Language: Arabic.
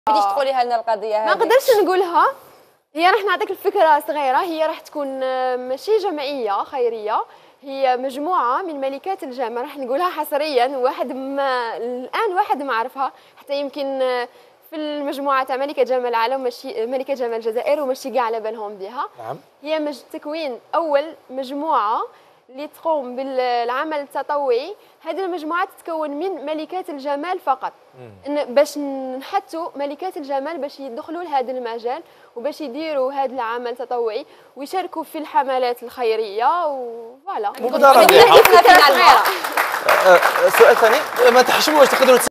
بديش تقوليها لنا القضيه هذه؟ ما نقدرش نقولها. هي راح نعطيك الفكره صغيره. هي راح تكون ماشي جمعيه خيريه، هي مجموعه من ملكات الجمال. راح نقولها حصريا، واحد ما الان واحد ما عرفها حتى يمكن في المجموعه تاع ملكه جمال العالم، ماشي ملكه جمال الجزائر، وماشي كاع على بالهم بها. نعم. هي تكوين اول مجموعه اللي تقوم بالعمل التطوعي. هذه المجموعات تتكون من ملكات الجمال فقط، باش نحثوا ملكات الجمال باش يدخلوا لهذا المجال وباش يديروا هذا العمل التطوعي ويشاركوا في الحملات الخيريه وفوالا. مبادرة. فكره صغيره. سؤال ثاني، ما تحشموش تقدروا